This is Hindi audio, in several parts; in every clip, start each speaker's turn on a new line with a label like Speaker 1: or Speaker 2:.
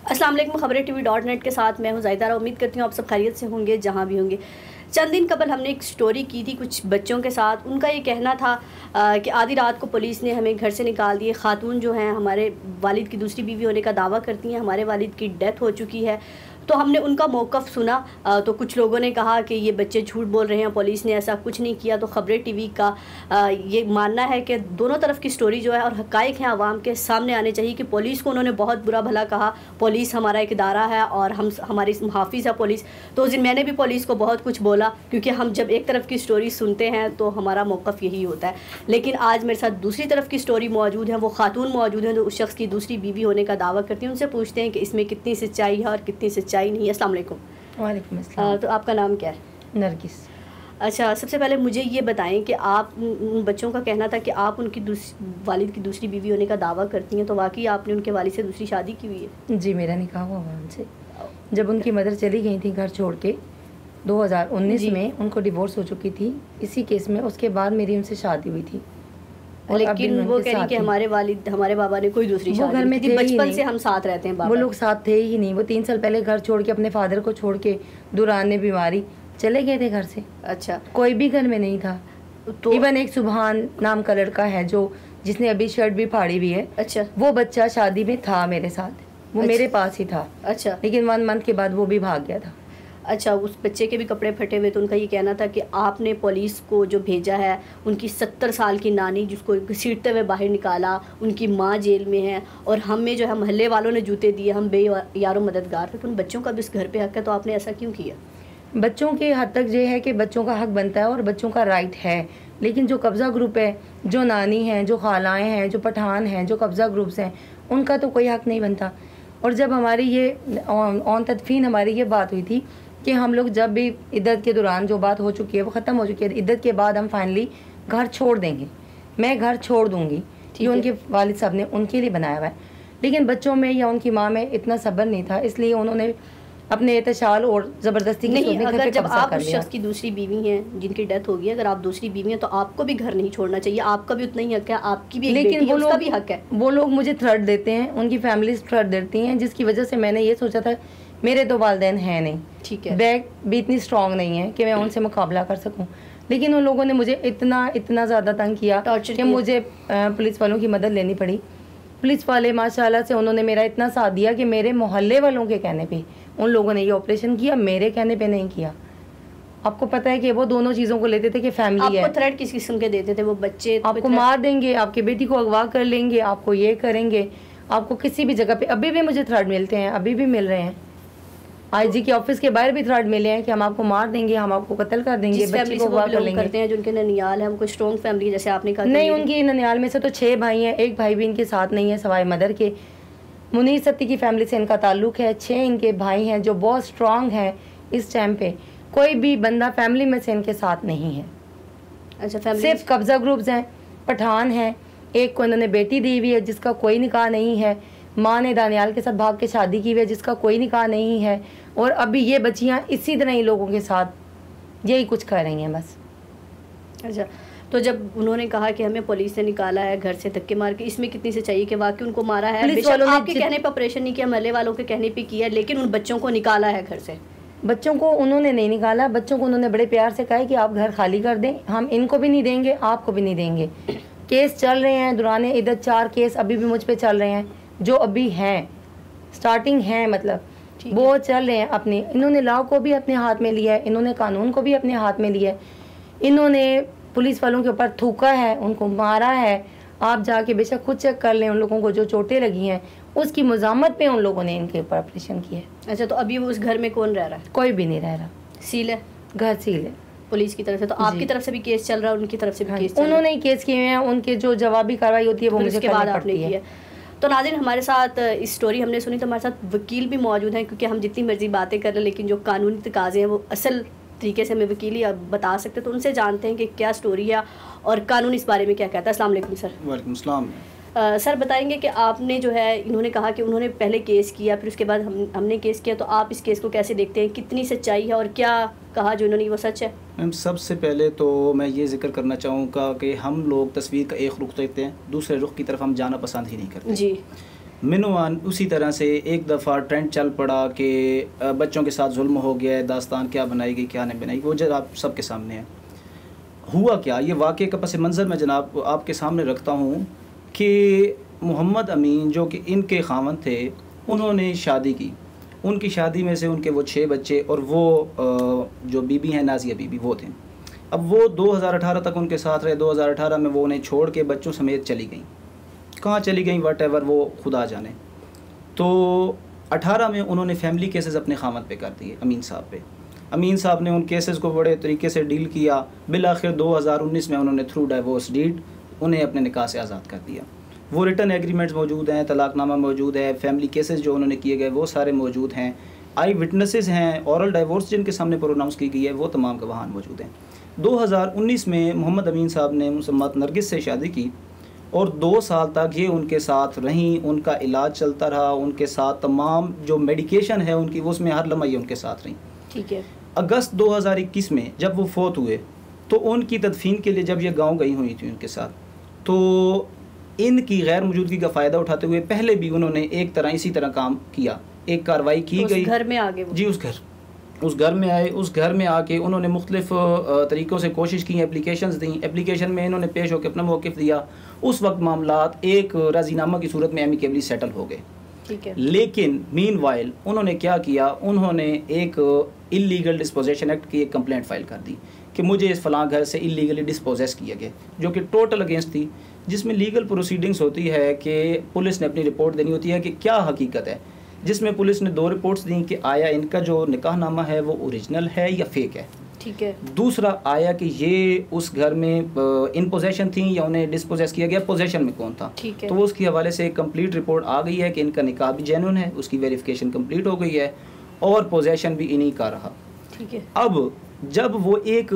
Speaker 1: अस्सलाम वालेकुम, खबरें.tv.net के साथ मैं हूं ज़ाहिदा। उम्मीद करती हूँ आप सब खैरियत से होंगे जहाँ भी होंगे। चंद दिन कबल हमने एक स्टोरी की थी कुछ बच्चों के साथ। उनका ये कहना था कि आधी रात को पुलिस ने हमें घर से निकाल दिए। खातून जो हैं हमारे वालिद की दूसरी बीवी होने का दावा करती हैं, हमारे वालिद की डेथ हो चुकी है। तो हमने उनका मौक़िफ़ सुना तो कुछ लोगों ने कहा कि ये बच्चे झूठ बोल रहे हैं, पुलिस ने ऐसा कुछ नहीं किया। तो खबरें टीवी का ये मानना है कि दोनों तरफ की स्टोरी जो है और हक़ाइक़ हैं आवाम के सामने आने चाहिए। कि पुलिस को उन्होंने बहुत बुरा भला कहा, पुलिस हमारा एक इदारा है और हम हमारी मुहाफ़िज़ है पुलिस। तो उस दिन मैंने भी पुलिस को बहुत कुछ बोला, क्योंकि हम जब एक तरफ की स्टोरी सुनते हैं तो हमारा मौक़िफ़ यही होता है। लेकिन आज मेरे साथ दूसरी तरफ की स्टोरी मौजूद है, वो खातून मौजूद हैं जो उस शख्स की दूसरी बीवी होने का दावा करती हैं। उनसे पूछते हैं कि इसमें कितनी सच्चाई है और कितनी सच्चाई नहीं है। अस्सलाम वालेकुम।
Speaker 2: वालेकुम अस्सलाम।
Speaker 1: तो आपका नाम क्या है?
Speaker 2: नरगिस।
Speaker 1: अच्छा, सबसे पहले मुझे ये बताएं कि आप उन बच्चों का कहना था कि आप उनकी वालिद की दूसरी बीवी होने का दावा करती हैं, तो वाकई आपने उनके वालिद से दूसरी शादी की हुई है?
Speaker 2: जी, मेरा निकाह हुआ उनसे। जब उनकी मदर चली गई थी घर छोड़ के 2019 में, उनको डिवोर्स हो चुकी थी इसी केस में। उसके बाद मेरी उनसे शादी हुई थी।
Speaker 1: लेकिन वो कह रही कि हमारे वालिद हमारे बाबा ने कोई दूसरी शादी, घर में थे, बचपन से हम साथ रहते हैं।
Speaker 2: वो लोग साथ थे ही नहीं। वो 3 साल पहले घर छोड़ के अपने फादर को छोड़ के दौरान बीमारी चले गए थे घर से।
Speaker 1: अच्छा,
Speaker 2: कोई भी घर में नहीं था। तो इवन एक सुभान नाम का लड़का है जो जिसने अभी शर्ट भी फाड़ी हुई है।
Speaker 1: अच्छा,
Speaker 2: वो बच्चा शादी में था मेरे साथ, वो मेरे पास ही था।
Speaker 1: अच्छा,
Speaker 2: लेकिन 1 मंथ के बाद वो भी भाग गया था।
Speaker 1: अच्छा, उस बच्चे के भी कपड़े फटे हुए। तो उनका ये कहना था कि आपने पुलिस को जो भेजा है, उनकी 70 साल की नानी जिसको घसीटते हुए बाहर निकाला, उनकी माँ जेल में है और हमें जो है मोहल्ले वालों ने जूते दिए, हम यारों मददगार थे। तो उन बच्चों का भी इस घर पे हक है, तो आपने ऐसा क्यों किया?
Speaker 2: बच्चों के हद तक ये है कि बच्चों का हक बनता है और बच्चों का राइट है। लेकिन जो कब्ज़ा ग्रुप है, जो नानी हैं, जो खालाएँ हैं, जो पठान हैं, जो कब्ज़ा ग्रुप्स हैं, उनका तो कोई हक नहीं बनता। और जब हमारी ये ऑन तदफीन हमारी ये बात हुई थी कि हम लोग जब भी इद्दत के दौरान जो बात हो चुकी है वो ख़त्म हो चुकी है, इद्दत के बाद हम फाइनली घर छोड़ देंगे, मैं घर छोड़ दूँगी। ये उनके वालिद साहब ने उनके लिए बनाया हुआ है। लेकिन बच्चों में या उनकी माँ में इतना सब्र नहीं था, इसलिए उन्होंने अपने एहतशाल और ज़बरदस्ती
Speaker 1: नहीं। अगर जब आप उस शख्स की दूसरी बीवी हैं जिनकी डेथ होगी, अगर आप दूसरी बीवी हैं तो आपको भी घर नहीं छोड़ना चाहिए। आपका भी उतना ही हक है, आपकी भी एक बेटी है, उसका भी हक है।
Speaker 2: वो लोग मुझे थ्रेट देते हैं, उनकी फैमिली थ्रेट देती हैं, जिसकी वजह से मैंने ये सोचा था मेरे तो वालिदैन हैं नहीं,
Speaker 1: ठीक है,
Speaker 2: बैक भी इतनी स्ट्रॉन्ग नहीं है कि मैं उनसे मुकाबला कर सकूं। लेकिन उन लोगों ने मुझे इतना ज़्यादा तंग किया कि मुझे पुलिस वालों की मदद लेनी पड़ी। पुलिस वाले माशाल्लाह से उन्होंने मेरा इतना साथ दिया कि मेरे मोहल्ले वालों के कहने पे उन लोगों ने ये ऑपरेशन किया, मेरे कहने पे नहीं किया। आपको पता है कि वो दोनों चीज़ों को लेते थे कि फैमिली है।
Speaker 1: आपको थ्रेट किस किस्म के देते थे वो बच्चे?
Speaker 2: आपको मार देंगे, आपकी बेटी को अगवा कर लेंगे, आपको ये करेंगे, आपको किसी भी जगह पे अभी भी मुझे थ्रेट मिलते हैं, अभी भी मिल रहे हैं। IG के ऑफिस के बाहर भी थ्रेट मिले हैं कि हम आपको मार देंगे, हम आपको कत्ल कर देंगे, बच्ची को अगवा कर लेंगे।
Speaker 1: करते हैं जो उनके ननियाल है, उनको स्ट्रॉन्ग फैमिली जैसे आपने कहा।
Speaker 2: नहीं, उनकी ननियाल में से तो 6 भाई हैं, एक भाई भी इनके साथ नहीं है सवाए मदर के। मुनीर सत्ती की फैमिली से इनका ताल्लुक है। 6 इनके भाई हैं जो बहुत स्ट्रॉन्ग हैं। इस टाइम पे कोई भी बंदा फैमिली में से इनके साथ नहीं है।
Speaker 1: अच्छा, फैमिली
Speaker 2: सिर्फ कब्जा ग्रुप्स हैं, पठान हैं। एक को इन्होंने बेटी दी हुई है जिसका कोई निकाह नहीं है। माँ ने दानियाल के साथ भाग के शादी की हुई है जिसका कोई निकाह नहीं है। और अभी ये बच्चियाँ इसी तरह ही लोगों के साथ यही कुछ कर रही हैं बस।
Speaker 1: अच्छा, तो जब उन्होंने कहा कि हमें पुलिस ने निकाला है घर से धक्के मार के, इसमें कितनी सच्चाई कि वाकई उनको मारा है?
Speaker 2: पुलिस वालों ने
Speaker 1: आपके कहने पे ऑपरेशन नहीं किया, महल्ले वालों के कहने पे किया, लेकिन उन बच्चों को निकाला है घर से।
Speaker 2: बच्चों को उन्होंने नहीं निकाला, बच्चों को उन्होंने बड़े प्यार से कहा कि आप घर खाली कर दें, हम इनको भी नहीं देंगे, आपको भी नहीं देंगे। केस चल रहे हैं दुराने इधर, 4 केस अभी भी मुझ पे चल रहे हैं, जो अभी हैं स्टार्टिंग हैं, मतलब वो चल रहे हैं अपने। इन्होंने लॉ को भी अपने हाथ में लिया है, इन्होंने कानून को भी अपने हाथ में लिया है, इन्होंने पुलिस वालों के ऊपर थूका है, उनको मारा है। आप जाके बेशक खुद चेक कर लें, उन लोगों को जो चोटें लगी हैं उसकी मज़ामत पे उन लोगों ने इनके ऊपर ऑपरेशन किया है।
Speaker 1: अच्छा, तो अभी उस घर में कौन रह रहा है?
Speaker 2: कोई भी नहीं रह रहा,
Speaker 1: सील है,
Speaker 2: घर सील है
Speaker 1: पुलिस की तरफ से। तो आपकी तरफ से भी केस चल रहा है, उनकी तरफ से भी केस?
Speaker 2: उन्होंने ही केस किए हैं, उनके जो जवाबी कार्रवाई होती है वो मुझे करनी पड़ती है।
Speaker 1: तो नाज़रीन, हमारे साथ इस स्टोरी हमने सुनी, तो हमारे साथ वकील भी मौजूद हैं, क्योंकि हम जितनी मर्जी बातें कर रहे हैं लेकिन जो कानूनी तकाज़े हैं वो असल तरीके से हमें वकील ही बता सकते। तो उनसे जानते हैं कि क्या स्टोरी है और कानून इस बारे में क्या कहता है। अस्सलाम वालेकुम सर।
Speaker 3: वालेकुम सलाम।
Speaker 1: सर बताएंगे कि आपने जो है, इन्होंने कहा कि उन्होंने पहले केस किया, फिर उसके बाद हमने केस किया, तो आप इस केस को कैसे देखते हैं? कितनी सच्चाई है और क्या कहा जो उन्होंने वो सच है?
Speaker 3: मैम, सबसे पहले तो मैं ये जिक्र करना चाहूँगा कि हम लोग तस्वीर का एक रुख देखते हैं, दूसरे रुख की तरफ हम जाना पसंद ही नहीं करते
Speaker 1: जी।
Speaker 3: मिनुआन उसी तरह से एक दफ़ा ट्रेंड चल पड़ा कि बच्चों के साथ जुल्म हो गया है, दास्तान क्या बनाई गई क्या नहीं बनाई, वो जरा आप सबके सामने है। हुआ क्या, ये वाक़े का पस मंज़र मैं जनाब आपके सामने रखता हूँ कि मोहम्मद अमीन जो कि इनके खावंद थे, उन्होंने शादी की। उनकी शादी में से उनके वो 6 बच्चे और वो जो बीबी हैं नाजिया बीबी वो थे। अब वो 2018 तक उनके साथ रहे। 2018 में वो उन्हें छोड़ के बच्चों समेत चली गई। कहाँ चली गई वट एवर वो खुदा जाने। तो 18 में उन्होंने फैमिली केसेस अपने खामद पे कर दिए अमीन साहब पे। अमीन साहब ने उन केसेस को बड़े तरीके से डील किया। बिल आखिर 2019 में उन्होंने थ्रू डाइवोर्स डीड उन्हें अपने निकाह से आज़ाद कर दिया। वो रिटर्न एग्रीमेंट्स मौजूद हैं, तलाक़नामा मौजूद है, फैमिली केसेस जो उन्होंने किए गए वो सारे मौजूद हैं, आई विटनेसेस हैं, औरल डाइवोर्स जिनके सामने प्रोनाउंस की गई है वो तमाम गवाहान मौजूद हैं। 2019 में मोहम्मद अमीन साहब ने मुसम्मत नरगिस से शादी की और 2 साल तक ये उनके साथ रहीं। उनका इलाज चलता रहा, उनके साथ तमाम जो मेडिकेशन है उनकी वो उसमें हर लम्हा ये उनके साथ रहीं।
Speaker 1: ठीक है।
Speaker 3: अगस्त 2021 में जब वो फोत हुए तो उनकी तदफीन के लिए जब ये गांव गई हुई थी उनके साथ, तो इनकी गैर मौजूदगी का फ़ायदा उठाते हुए पहले भी उन्होंने एक तरह इसी तरह काम किया। एक कार्रवाई की गई,
Speaker 1: घर में आगे
Speaker 3: जी उस घर में आए। उस घर में आके उन्होंने मुख्तलिफ तरीक़ों से कोशिश की, एप्लीकेशंस दी। एप्लीकेशन में इन्होंने पेश होकर अपना मौक़िफ़ दिया। उस वक्त मामलात एक राज़ीनामा की सूरत में एमिकेबली सेटल हो गए।
Speaker 1: ठीक है।
Speaker 3: लेकिन मीनवाइल उन्होंने क्या किया, उन्होंने एक इलीगल डिस्पोजेशन एक्ट की एक कंप्लेंट फ़ाइल कर दी कि मुझे इस फ़लाँ घर से इलीगली डिस्पोजेस किया गया, जो कि टोटल अगेंस्ट थी। जिसमें लीगल प्रोसीडिंग्स होती है कि पुलिस ने अपनी रिपोर्ट देनी होती है कि क्या हकीकत है, जिसमें पुलिस ने 2 रिपोर्ट्स दी कि आया इनका जो निकाहनामा है वो ओरिजिनल है या फेक है।
Speaker 1: ठीक है। दूसरा
Speaker 3: आया कि ये उस घर में इन पोजेशन थी या उन्हें डिस्पोजेस किया गया, पोजेशन में कौन था।
Speaker 1: ठीक है।
Speaker 3: तो उसके हवाले से एक कंप्लीट रिपोर्ट आ गई है कि इनका निकाह भी जेन्युइन है, उसकी वेरिफिकेशन कंप्लीट हो गई है और पोजेशन भी इन्हीं का रहा।
Speaker 1: ठीक है।
Speaker 3: अब जब वो एक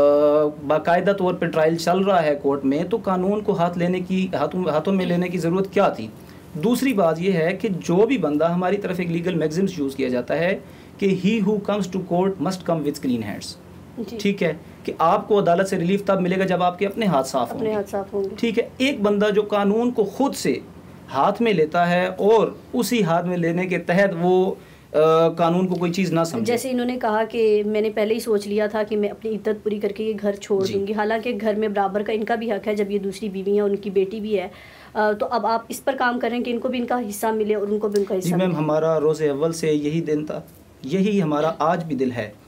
Speaker 3: बाकायदा तौर पर ट्रायल चल रहा है कोर्ट में, तो कानून को हाथों में लेने की ज़रूरत क्या थी। दूसरी बात यह है कि जो भी बंदा, हमारी तरफ एक लीगल मैगज़िम्स यूज़ किया जाता है कि he who comes to court must come with clean hands. ठीक है, कि आपको अदालत से रिलीफ तब मिलेगा जब आपके अपने हाथ साफ होंगे। ठीक है। एक बंदा जो कानून को खुद से हाथ में लेता है और उसी हाथ में लेने के तहत वो कानून को कोई चीज़ ना समझे।
Speaker 1: जैसे इन्होंने कहा कि मैंने पहले ही सोच लिया था कि मैं अपनी इद्दत पूरी करके ये घर छोड़ दूंगी, हालांकि घर में बराबर का इनका भी हक है जब ये दूसरी बीवी है, उनकी बेटी भी है। तो अब आप इस पर काम करें कि इनको भी इनका हिस्सा मिले और उनको भी उनका हिस्सा मिले।
Speaker 3: मैम, हमारा रोज़े अव्वल से यही दिन था, यही हमारा आज भी दिल है।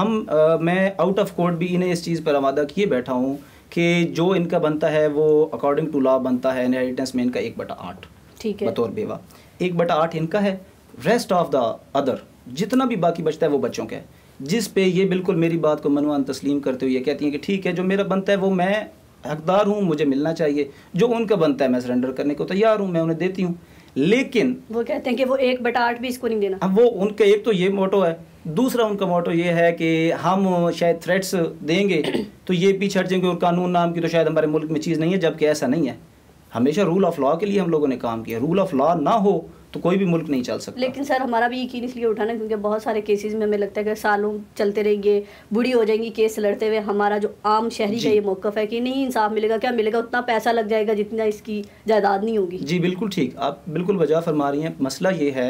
Speaker 3: मैं आउट ऑफ कोर्ट भी इन्हें इस चीज़ पर आमादा किए बैठा हूँ कि जो इनका बनता है वो अकॉर्डिंग टू लॉ बनता है। इनहेरिटेंस में इनका 1/8
Speaker 1: ठीक है
Speaker 3: बतौर बेवा, 1/8 इनका है। रेस्ट ऑफ द अदर जितना भी बाकी बचता है वो बच्चों का है, जिस पे ये बिल्कुल मेरी बात को मनवान तस्लीम करते हुए कहती हैं कि ठीक है, जो मेरा बनता है वो मैं हकदार हूँ, मुझे मिलना चाहिए। जो उनका बनता है मैं सरेंडर करने को तैयार हूँ, मैं उन्हें देती हूँ। लेकिन
Speaker 1: वो कहते हैं कि वो 1/8 भी इसको नहीं देना।
Speaker 3: अब वो उनका एक तो ये मोटो है, दूसरा उनका मोटो ये है कि हम शायद थ्रेट्स देंगे तो ये पीछे हट जाएंगे और कानून नाम की तो शायद हमारे मुल्क में चीज़ नहीं है, जबकि ऐसा नहीं है। हमेशा रूल ऑफ लॉ के लिए हम लोगों ने काम किया। रूल ऑफ लॉ ना हो तो कोई भी मुल्क नहीं चल सकता।
Speaker 1: लेकिन सर हमारा भी यकीन इसलिए उठाना क्योंकि बहुत सारे केसेस में हमें लगता है कि सालों चलते रहेंगे, बूढ़ी हो जाएंगी केस लड़ते हुए। हमारा जो आम शहरी का ये मौक़िफ़ है कि नहीं इंसाफ मिलेगा, क्या मिलेगा, उतना पैसा लग जाएगा जितना इसकी जायदाद नहीं होगी।
Speaker 3: जी बिल्कुल ठीक, आप बिल्कुल वजह फरमा रही हैं। मसला ये है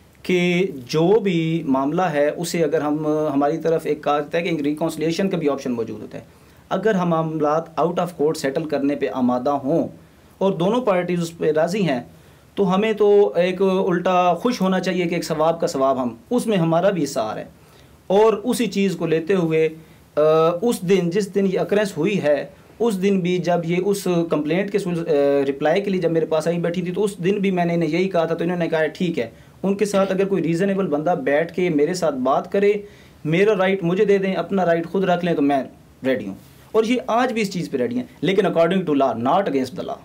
Speaker 3: कि जो भी मामला है उसे अगर हम हमारी तरफ एक कहा जाता है कि रिकॉन्सिलिएशन का भी ऑप्शन मौजूद होता है। अगर हम मामलात आउट ऑफ कोर्ट सेटल करने पे आमादा हों और दोनों पार्टीज उस पर राज़ी हैं तो हमें तो एक उल्टा खुश होना चाहिए कि एक सवाब का सवाब हम उसमें हमारा भी हिस्सा आ रहा है। और उसी चीज़ को लेते हुए उस दिन जिस दिन ये अक्रेंस हुई है उस दिन भी जब ये उस कंप्लेंट के रिप्लाई के लिए जब मेरे पास आई बैठी थी तो उस दिन भी मैंने इन्हें यही कहा था। तो इन्होंने कहा ठीक है, उनके साथ अगर कोई रीज़नेबल बंदा बैठ के मेरे साथ बात करे, मेरा राइट मुझे दे दें, अपना राइट खुद रख लें, तो मैं रेडी हूँ। और ये आज भी इस चीज़ पर रेडी हैं, लेकिन according to law, not against the law.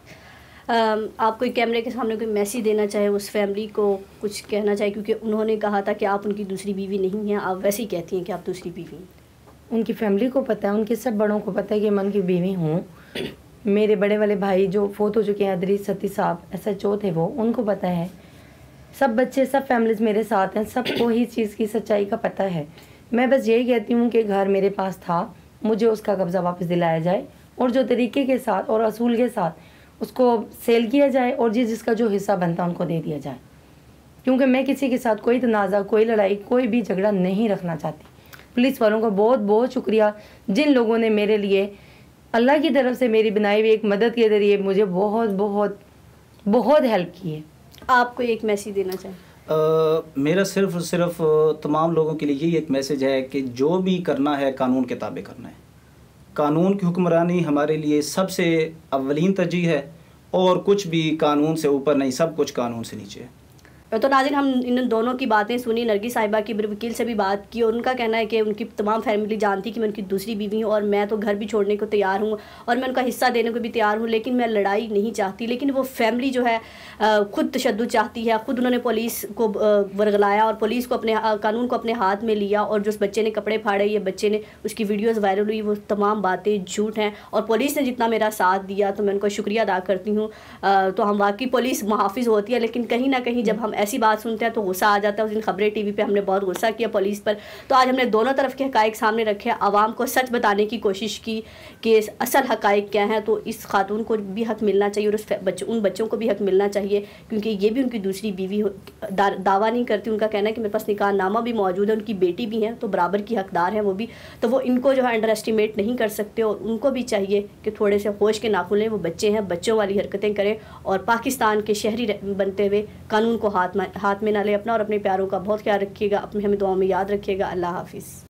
Speaker 1: आप कोई कैमरे के सामने कोई मैसेज देना चाहे उस फैमिली को, कुछ कहना चाहे, क्योंकि उन्होंने कहा था कि आप उनकी दूसरी बीवी नहीं हैं, आप वैसे ही कहती हैं कि आप दूसरी बीवी हैं।
Speaker 2: उनकी फैमिली को पता है, उनके सब बड़ों को पता है कि मैं उनकी बीवी हूँ। मेरे बड़े वाले भाई जो फोत हो चुके हैं, अदरीस सती साहब SHO थे, वो उनको पता है। सब बच्चे, सब फैमिलीज मेरे साथ हैं, सबको ही चीज़ की सच्चाई का पता है। मैं बस यही कहती हूँ कि घर मेरे पास था, मुझे उसका कब्ज़ा वापस दिलाया जाए और जो तरीके के साथ और असूल के साथ उसको सेल किया जाए और जिसका जो हिस्सा बनता है उनको दे दिया जाए, क्योंकि मैं किसी के साथ कोई तनाज़ा, कोई लड़ाई, कोई भी झगड़ा नहीं रखना चाहती। पुलिस वालों का बहुत बहुत शुक्रिया, जिन लोगों ने मेरे लिए अल्लाह की तरफ से मेरी बनाई हुई एक मदद के ज़रिए मुझे बहुत बहुत बहुत हेल्प की है।
Speaker 1: आपको एक मैसेज देना चाहिए?
Speaker 3: मेरा सिर्फ तमाम लोगों के लिए यही एक मैसेज है कि जो भी करना है कानून के ताबे करना है। कानून की हुक्मरानी हमारे लिए सबसे अव्वलीन तरजीह है, और कुछ भी कानून से ऊपर नहीं, सब कुछ कानून से नीचे है।
Speaker 1: तो नाज़रीन, हम इन दोनों की बातें सुनी, नरगिस साहिबा की वकील से भी बात की, और उनका कहना है कि उनकी तमाम फैमिली जानती कि मैं उनकी दूसरी बीवी हूँ और मैं तो घर भी छोड़ने को तैयार हूँ और मैं उनका हिस्सा देने को भी तैयार हूँ, लेकिन मैं लड़ाई नहीं चाहती। लेकिन वो फैमिली जो है ख़ुद तशद्दुद चाहती है, ख़ुद उन्होंने पुलिस को वर्गलाया और पुलिस को अपने कानून को अपने हाथ में लिया, और जो उस बच्चे ने कपड़े फाड़े, ये बच्चे ने, उसकी वीडियोज़ वायरल हुई, वो तमाम बातें झूठ हैं। और पुलिस ने जितना मेरा साथ दिया तो मैं उनको शुक्रिया अदा करती हूँ। तो हम वाकई पुलिस मुहाफ़िज़ होती है, लेकिन कहीं ना कहीं जब हम ऐसी बात सुनते हैं तो गुस्सा आ जाता है। उस दिन खबरें टीवी पे हमने बहुत गुस्सा किया पुलिस पर। तो आज हमने दोनों तरफ के हक़ाइक़ सामने रखे, आवाम को सच बताने की कोशिश की कि असल हक़ाइक़ क्या हैं। तो इस खातून को भी हक़ मिलना चाहिए और उन बच्चों को भी हक़ मिलना चाहिए, क्योंकि ये भी उनकी दूसरी बीवी दावा नहीं करती। उनका कहना है कि मेरे पास निकाहनामा भी मौजूद है, उनकी बेटी भी है, तो बराबर की हकदार हैं वो भी। तो वो इनको जो है अंडर एस्टिमेट नहीं कर सकते, और उनको भी चाहिए कि थोड़े से होश के नाखुन लें। वो बच्चे हैं, बच्चों वाली हरकतें करें और पाकिस्तान के शहरी बनते हुए कानून को हाथ में ना ले। अपना और अपने प्यारों का बहुत ख्याल रखिएगा, अपने हमें दुआ में याद रखिएगा। अल्लाह हाफिज़।